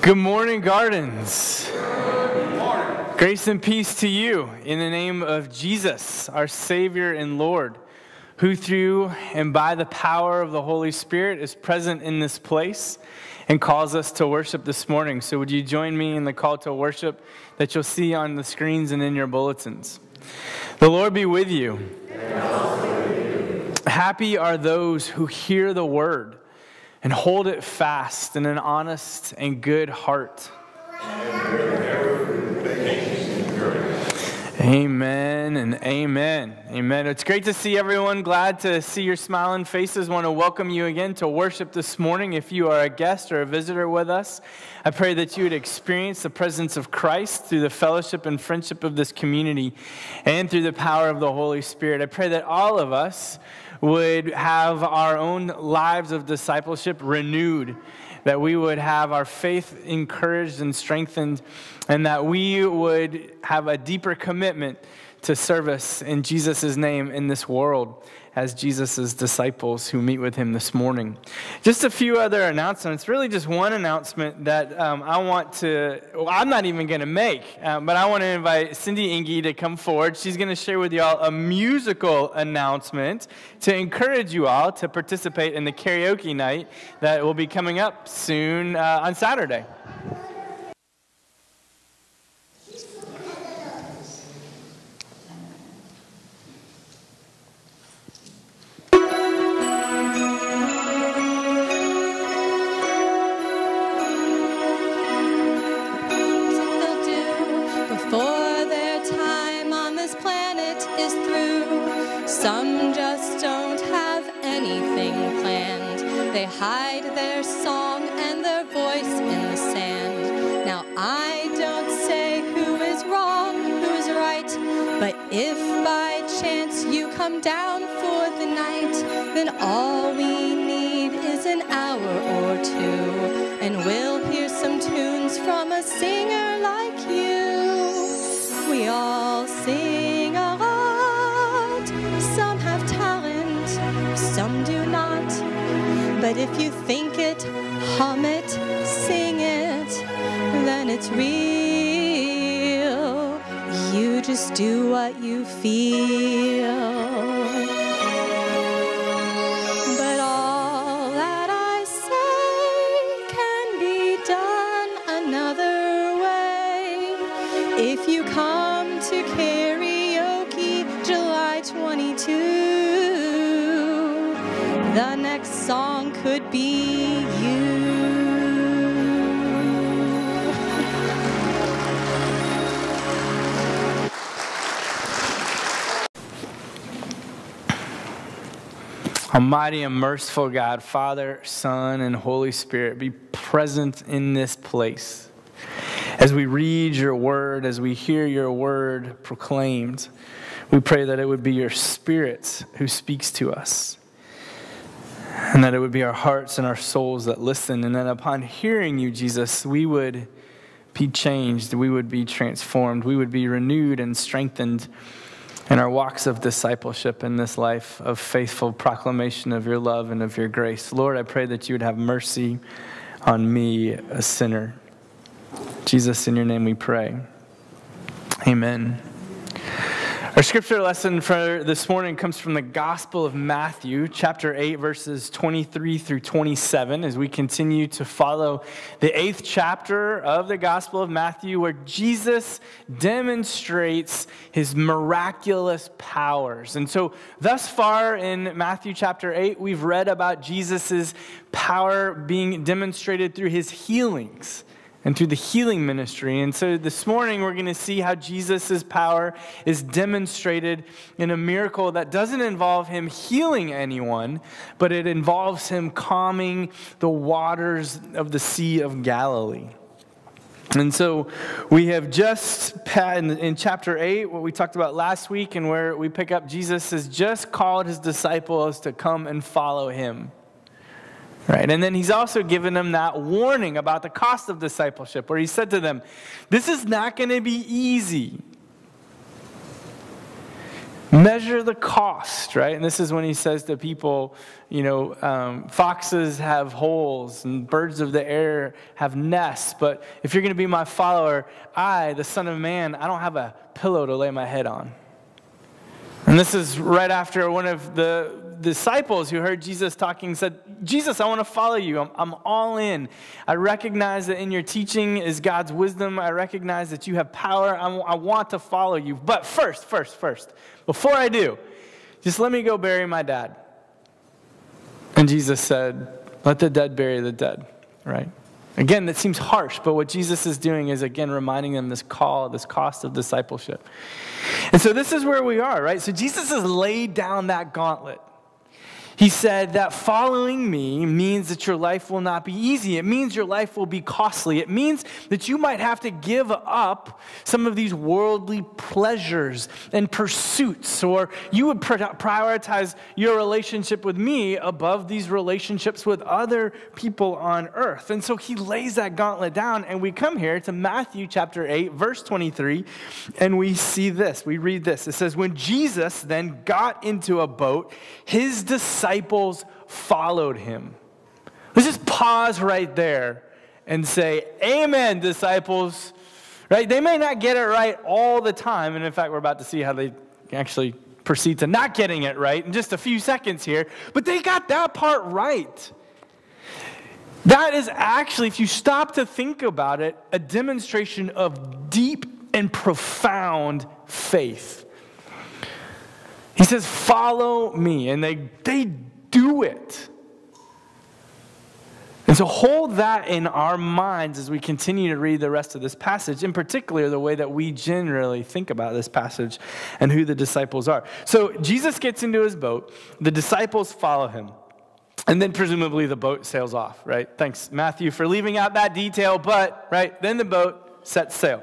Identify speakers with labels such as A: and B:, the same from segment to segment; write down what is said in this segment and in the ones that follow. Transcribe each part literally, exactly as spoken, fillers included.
A: Good morning, Gardens.
B: Good morning.
A: Grace and peace to you in the name of Jesus, our Savior and Lord, who through and by the power of the Holy Spirit is present in this place and calls us to worship this morning. So would you join me in the call to worship that you'll see on the screens and in your bulletins? The Lord be with you.
B: And also with you.
A: Happy are those who hear the word and hold it fast in an honest and good heart. Amen and amen. Amen. It's great to see everyone. Glad to see your smiling faces. Want to welcome you again to worship this morning. If you are a guest or a visitor with us, I pray that you would experience the presence of Christ through the fellowship and friendship of this community and through the power of the Holy Spirit. I pray that all of us would have our own lives of discipleship renewed, that we would have our faith encouraged and strengthened, and that we would have a deeper commitment to service in Jesus' name in this world as Jesus' disciples who meet with him this morning. Just a few other announcements, really just one announcement that um, I want to, well, I'm not even going to make, um, but I want to invite Cindy Inge to come forward. She's going to share with you all a musical announcement to encourage you all to participate in the karaoke night that will be coming up soon uh, on Saturday.
C: Some just don't have anything planned. They hide their song and their voice in the sand. Now I don't say who is wrong, who is right, but if by chance you come down for the night, then all we need is an hour or two, and we'll hear some tunes from a singer like you. We all sing a lot. Some have talent, some do not. But if you think it, hum it, sing it, then it's real. You just do what you feel. But all that I say can be done another way. If you come to karaoke July twenty-second, the next song could be you.
A: Almighty and merciful God, Father, Son, and Holy Spirit, be present in this place. As we read your word, as we hear your word proclaimed, we pray that it would be your Spirit who speaks to us, and that it would be our hearts and our souls that listen, and that upon hearing you, Jesus, we would be changed, we would be transformed, we would be renewed and strengthened in our walks of discipleship in this life of faithful proclamation of your love and of your grace. Lord, I pray that you would have mercy on me, a sinner. Jesus, in your name we pray. Amen. Our scripture lesson for this morning comes from the Gospel of Matthew, chapter eight, verses twenty-three through twenty-seven, as we continue to follow the eighth chapter of the Gospel of Matthew, where Jesus demonstrates his miraculous powers. And so thus far in Matthew chapter eight, we've read about Jesus' power being demonstrated through his healings and through the healing ministry. And so this morning we're going to see how Jesus' power is demonstrated in a miracle that doesn't involve him healing anyone, but it involves him calming the waters of the Sea of Galilee. And so we have just, in chapter eight, what we talked about last week, and where we pick up, Jesus has just called his disciples to come and follow him. Right, and then he's also given them that warning about the cost of discipleship, where he said to them, this is not going to be easy. Measure the cost, right? And this is when he says to people, you know, um, foxes have holes and birds of the air have nests. But if you're going to be my follower, I, the Son of Man, I don't have a pillow to lay my head on. And this is right after one of the disciples who heard Jesus talking said, Jesus, I want to follow you. I'm, I'm all in. I recognize that in your teaching is God's wisdom. I recognize that you have power. I, I want to follow you. But first, first, first, before I do, just let me go bury my dad. And Jesus said, let the dead bury the dead, right? Again, that seems harsh, but what Jesus is doing is, again, reminding them this call, this cost of discipleship. And so this is where we are, right? So Jesus has laid down that gauntlet. He said that following me means that your life will not be easy. It means your life will be costly. It means that you might have to give up some of these worldly pleasures and pursuits, or you would prioritize your relationship with me above these relationships with other people on earth. And so he lays that gauntlet down, and we come here to Matthew chapter eight, verse twenty-three, and we see this. We read this. It says, when Jesus then got into a boat, his disciples disciples followed him. Let's just pause right there and say, amen, disciples. Right? They may not get it right all the time. And in fact, we're about to see how they actually proceed to not getting it right in just a few seconds here. But they got that part right. That is actually, if you stop to think about it, a demonstration of deep and profound faith. He says, follow me, and they, they do it. And so hold that in our minds as we continue to read the rest of this passage, in particular the way that we generally think about this passage and who the disciples are. So Jesus gets into his boat, the disciples follow him, and then presumably the boat sails off, right? Thanks, Matthew, for leaving out that detail, but, right, then the boat sets sail.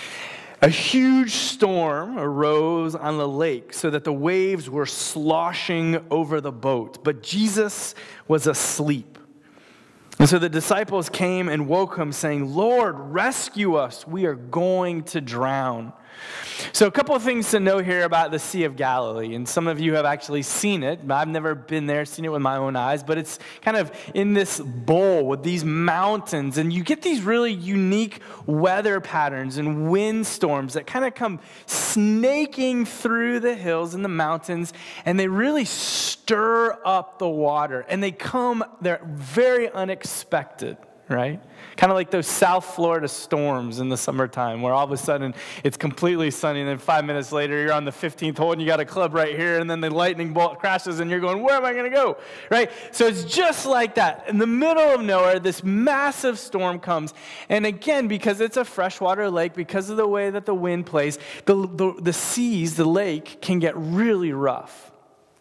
A: A huge storm arose on the lake so that the waves were sloshing over the boat, but Jesus was asleep. And so the disciples came and woke him, saying, Lord, rescue us. We are going to drown. So a couple of things to know here about the Sea of Galilee. And some of you have actually seen it. I've never been there, seen it with my own eyes. But it's kind of in this bowl with these mountains. And you get these really unique weather patterns and wind storms that kind of come snaking through the hills and the mountains. And they really stir up the water. And they come, they're very unexpected, right? Kind of like those South Florida storms in the summertime where all of a sudden it's completely sunny and then five minutes later you're on the fifteenth hole and you got a club right here and then the lightning bolt crashes and you're going, where am I going to go? Right? So it's just like that. In the middle of nowhere, this massive storm comes. And again, because it's a freshwater lake, because of the way that the wind plays, the, the, the seas, the lake can get really rough.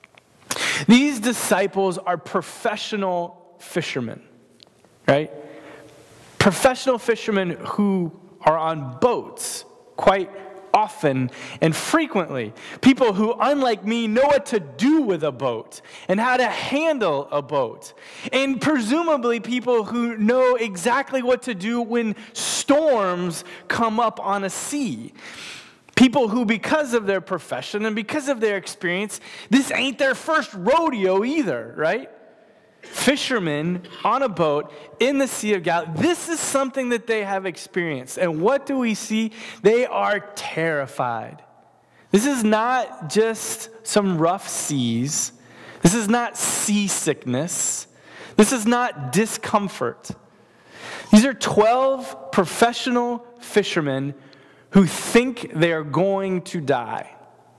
A: These disciples are professional fishermen, right? Professional fishermen who are on boats quite often and frequently. People who, unlike me, know what to do with a boat and how to handle a boat. And presumably people who know exactly what to do when storms come up on a sea. People who, because of their profession and because of their experience, this ain't their first rodeo either, right? Fishermen on a boat in the Sea of Galilee. This is something that they have experienced. And what do we see? They are terrified. This is not just some rough seas. This is not seasickness. This is not discomfort. These are twelve professional fishermen who think they are going to die.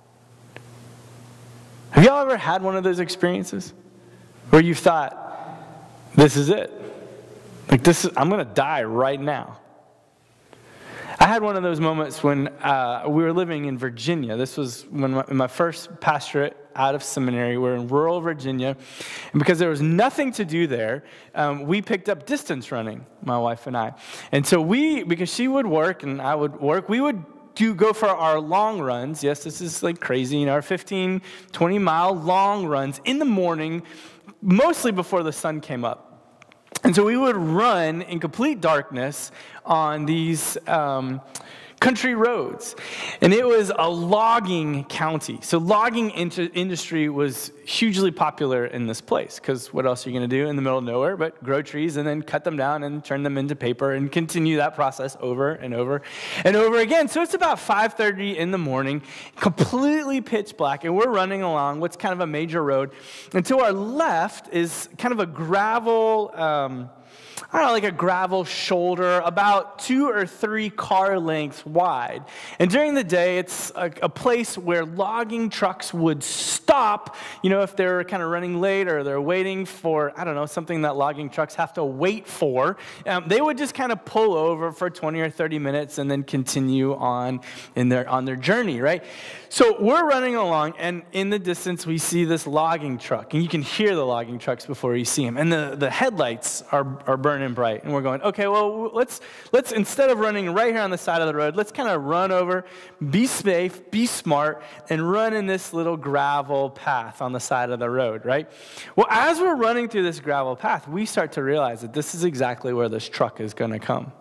A: Have y'all ever had one of those experiences? Where you thought, this is it. Like this is, I'm going to die right now. I had one of those moments when uh, we were living in Virginia. This was when my, my first pastorate out of seminary. We're in rural Virginia. And because there was nothing to do there, um, we picked up distance running, my wife and I. And so we, because she would work and I would work, we would do go for our long runs. Yes, this is like crazy. You know, our fifteen, twenty mile long runs in the morning, mostly before the sun came up. And so we would run in complete darkness on these um, country roads. And it was a logging county. So logging into industry was hugely popular in this place, because what else are you going to do in the middle of nowhere but grow trees and then cut them down and turn them into paper and continue that process over and over and over again. So it's about five thirty in the morning, completely pitch black, and we're running along what's kind of a major road. And to our left is kind of a gravel, um, I don't know, like a gravel shoulder, about two or three car lengths wide. And during the day, it's a, a place where logging trucks would stop, you know, if they're kind of running late or they're waiting for, I don't know, something that logging trucks have to wait for. Um, they would just kind of pull over for twenty or thirty minutes and then continue on in their on their journey, right? So we're running along, and in the distance, we see this logging truck, and you can hear the logging trucks before you see them. And the, the headlights are, are burning bright, and we're going, okay, well, let's, let's instead of running right here on the side of the road, let's kind of run over, be safe, be smart, and run in this little gravel path on the side of the road, right? Well, as we're running through this gravel path, we start to realize that this is exactly where this truck is going to come.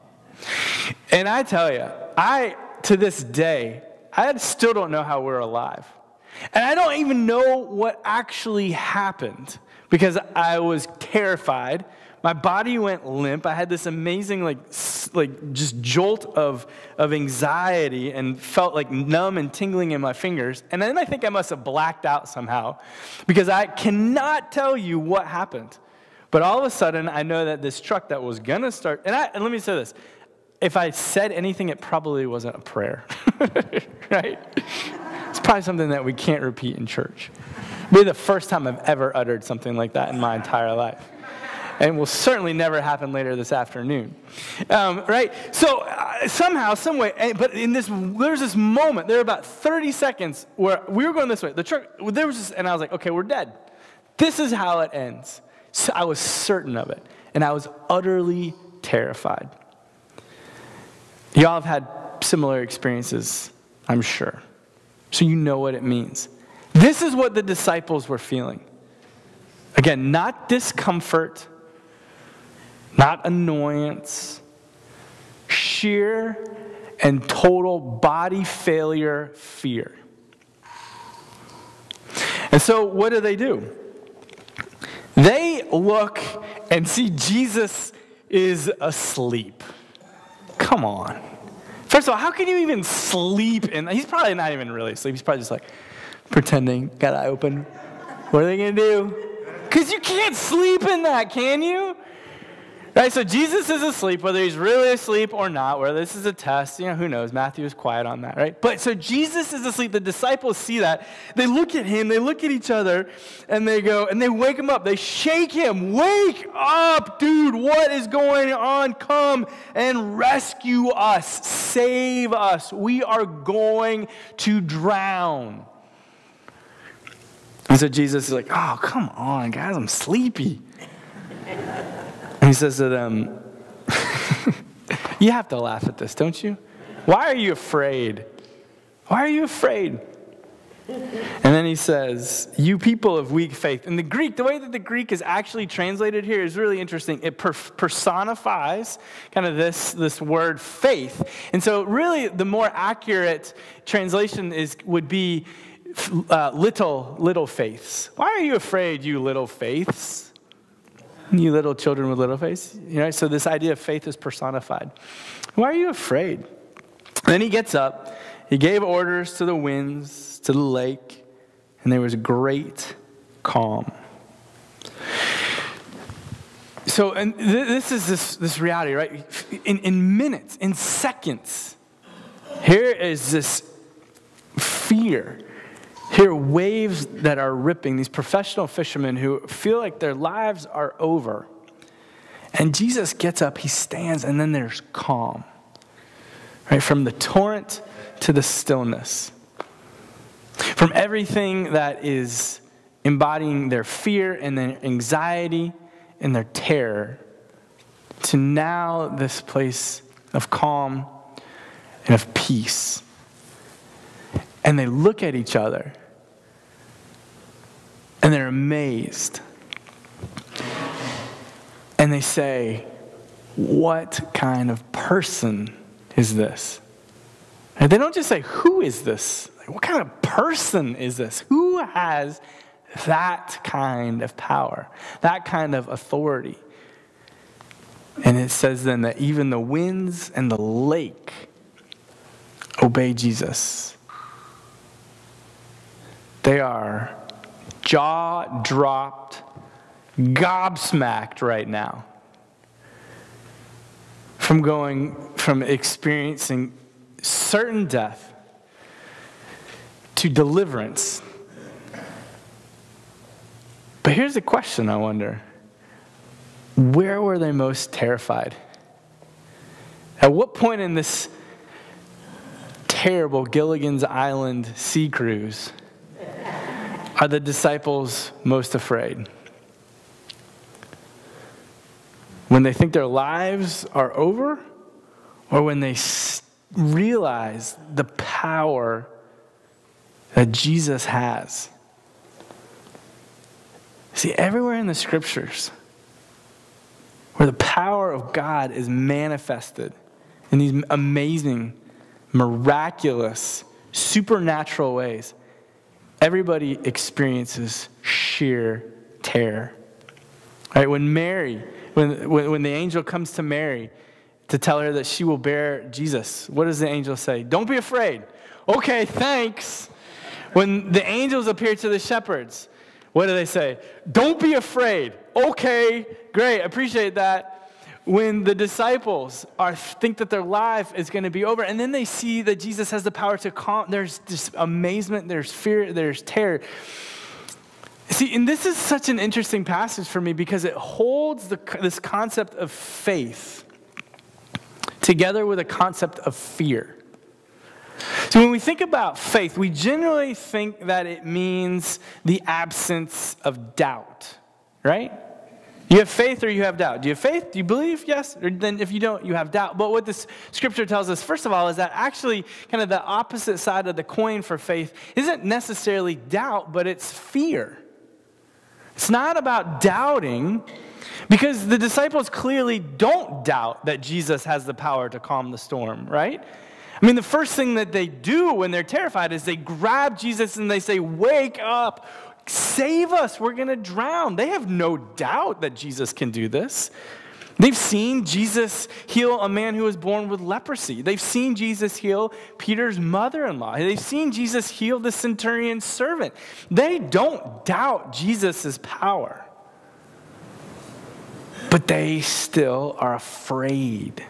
A: And I tell you, I, to this day, I still don't know how we're alive. And I don't even know what actually happened, because I was terrified. My body went limp. I had this amazing, like, like just jolt of, of anxiety and felt like numb and tingling in my fingers. And then I think I must have blacked out somehow, because I cannot tell you what happened. But all of a sudden, I know that this truck that was going to start, and, I, and let me say this. If I said anything, it probably wasn't a prayer, right? It's probably something that we can't repeat in church. Maybe the first time I've ever uttered something like that in my entire life. And will certainly never happen later this afternoon, um, right? So uh, somehow, some way, but in this, there's this moment, there were about thirty seconds where we were going this way. The truck, there was this, and I was like, okay, we're dead. This is how it ends. So I was certain of it, and I was utterly terrified. Y'all have had similar experiences, I'm sure. So you know what it means. This is what the disciples were feeling. Again, not discomfort, not annoyance, sheer and total body failure fear. And so what do they do? They look and see Jesus is asleep. Come on. First of all, how can you even sleep in? He's probably not even really asleep. He's probably just like pretending, got eye open. What are they going to do? Because you can't sleep in that, can you? Right, so Jesus is asleep, whether he's really asleep or not, whether this is a test, you know, who knows? Matthew is quiet on that, right? But so Jesus is asleep. The disciples see that. They look at him, they look at each other, and they go, and they wake him up. They shake him. Wake up, dude. What is going on? Come and rescue us. Save us. We are going to drown. And so Jesus is like, oh, come on, guys, I'm sleepy. And he says to them, you have to laugh at this, don't you? Why are you afraid? Why are you afraid? And then he says, you people of weak faith. In the Greek, the way that the Greek is actually translated here is really interesting. It per- personifies kind of this, this word faith. And so really the more accurate translation is would be uh, little, little faiths. Why are you afraid, you little faiths? You little children with little faith. You know, so this idea of faith is personified. Why are you afraid? And then he gets up. He gave orders to the winds, to the lake, and there was great calm. So, and th- this is this, this reality, right? In, in minutes, in seconds, here is this fear. Here are waves that are ripping, these professional fishermen who feel like their lives are over. And Jesus gets up, he stands, and then there's calm. Right? From the torrent to the stillness. From everything that is embodying their fear and their anxiety and their terror to now this place of calm and of peace. And they look at each other and they're amazed. And they say, what kind of person is this? And they don't just say, who is this? Like, what kind of person is this? Who has that kind of power, that kind of authority? And it says then that even the winds and the lake obey Jesus. They are jaw-dropped, gobsmacked right now from going, from experiencing certain death to deliverance. But here's the question, I wonder. Where were they most terrified? At what point in this terrible Gilligan's Island sea cruise are the disciples most afraid? When they think their lives are over, or when they realize the power that Jesus has? See, everywhere in the scriptures where the power of God is manifested in these amazing, miraculous, supernatural ways, everybody experiences sheer terror. Right? When Mary, when, when, when the angel comes to Mary to tell her that she will bear Jesus, what does the angel say? Don't be afraid. Okay, thanks. When the angels appear to the shepherds, what do they say? Don't be afraid. Okay, great, appreciate that. When the disciples are think that their life is going to be over, and then they see that Jesus has the power to calm, there's just amazement, there's fear, there's terror. See, and this is such an interesting passage for me because it holds the, this concept of faith together with a concept of fear. So when we think about faith, we generally think that it means the absence of doubt, right? You have faith or you have doubt. Do you have faith? Do you believe? Yes. Or then if you don't, you have doubt. But what this scripture tells us, first of all, is that actually kind of the opposite side of the coin for faith isn't necessarily doubt, but it's fear. It's not about doubting, because the disciples clearly don't doubt that Jesus has the power to calm the storm, right? I mean, the first thing that they do when they're terrified is they grab Jesus and they say, wake up, save us, we're going to drown. They have no doubt that Jesus can do this. They've seen Jesus heal a man who was born with leprosy. They've seen Jesus heal Peter's mother-in-law. They've seen Jesus heal the centurion's servant. They don't doubt Jesus' power. But they still are afraid.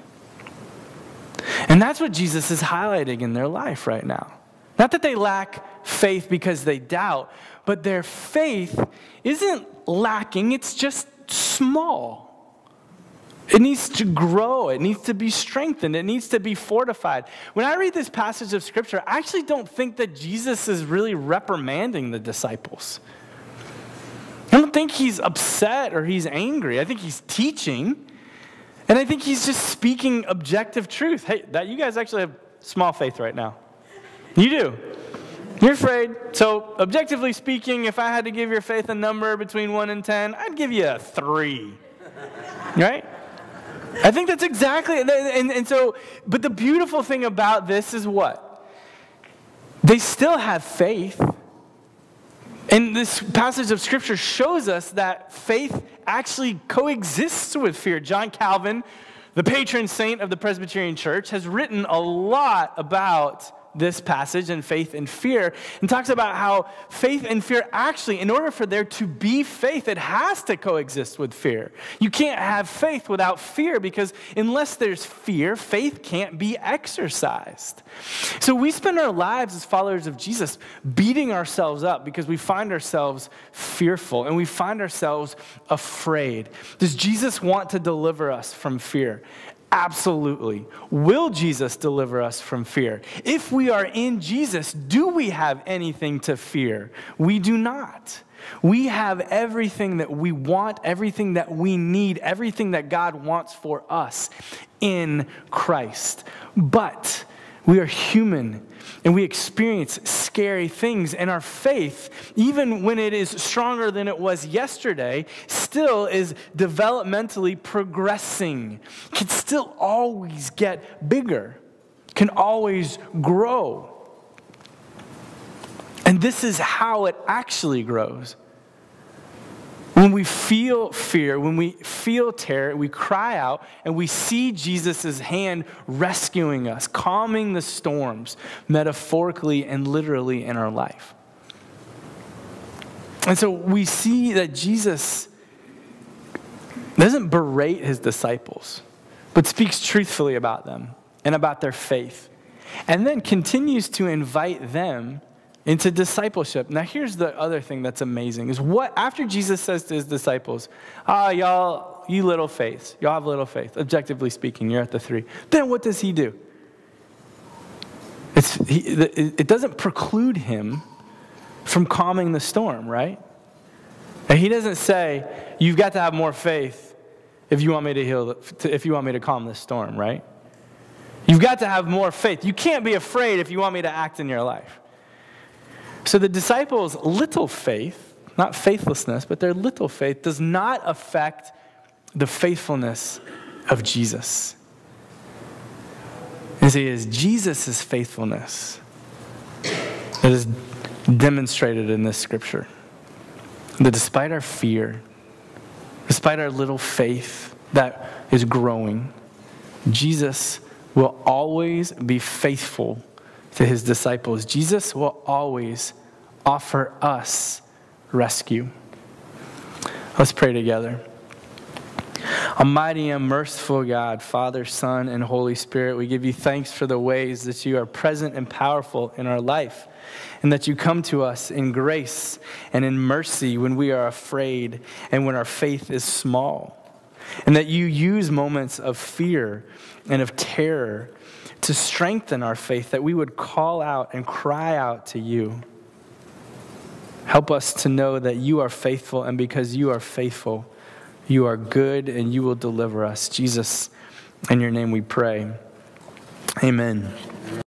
A: And that's what Jesus is highlighting in their life right now. Not that they lack faith because they doubt, but their faith isn't lacking, it's just small. It needs to grow, it needs to be strengthened, it needs to be fortified. When I read this passage of Scripture, I actually don't think that Jesus is really reprimanding the disciples. I don't think he's upset or he's angry. I think he's teaching. And I think he's just speaking objective truth. Hey, that you guys actually have small faith right now. You do. You're afraid. So objectively speaking, if I had to give your faith a number between one and ten, I'd give you a three. Right? I think that's exactly, and, and so, but the beautiful thing about this is what? They still have faith. And this passage of Scripture shows us that faith actually coexists with fear. John Calvin, the patron saint of the Presbyterian Church, has written a lot about this passage and faith and fear, and talks about how faith and fear actually, in order for there to be faith, it has to coexist with fear. You can't have faith without fear, because unless there's fear, faith can't be exercised. So we spend our lives as followers of Jesus beating ourselves up because we find ourselves fearful and we find ourselves afraid. Does Jesus want to deliver us from fear? Absolutely. Will Jesus deliver us from fear? If we are in Jesus, do we have anything to fear? We do not. We have everything that we want, everything that we need, everything that God wants for us in Christ. But we are human, and we experience scary things, and our faith, even when it is stronger than it was yesterday, still is developmentally progressing. Can still always get bigger. can always grow. And this is how it actually grows. When we feel fear, when we feel terror, we cry out and we see Jesus' hand rescuing us, calming the storms, metaphorically and literally in our life. And so we see that Jesus doesn't berate his disciples, but speaks truthfully about them and about their faith, and then continues to invite them into discipleship. Now, here's the other thing that's amazing, is what, after Jesus says to his disciples, ah, oh, y'all, you little faith, y'all have little faith, objectively speaking, you're at the three. Then what does he do? It's, he, it doesn't preclude him from calming the storm, right? And he doesn't say, you've got to have more faith if you want me to heal, if you want me to calm this storm, right? You've got to have more faith. You can't be afraid if you want me to act in your life. So the disciples' little faith, not faithlessness, but their little faith does not affect the faithfulness of Jesus. And see, it is Jesus' faithfulness that is demonstrated in this scripture. That despite our fear, despite our little faith that is growing, Jesus will always be faithful to his disciples. Jesus will always offer us rescue. Let's pray together. Almighty and merciful God, Father, Son, and Holy Spirit, we give you thanks for the ways that you are present and powerful in our life, and that you come to us in grace and in mercy when we are afraid and when our faith is small, and that you use moments of fear and of terror to strengthen our faith, that we would call out and cry out to you. Help us to know that you are faithful, and because you are faithful, you are good and you will deliver us. Jesus, in your name we pray. Amen.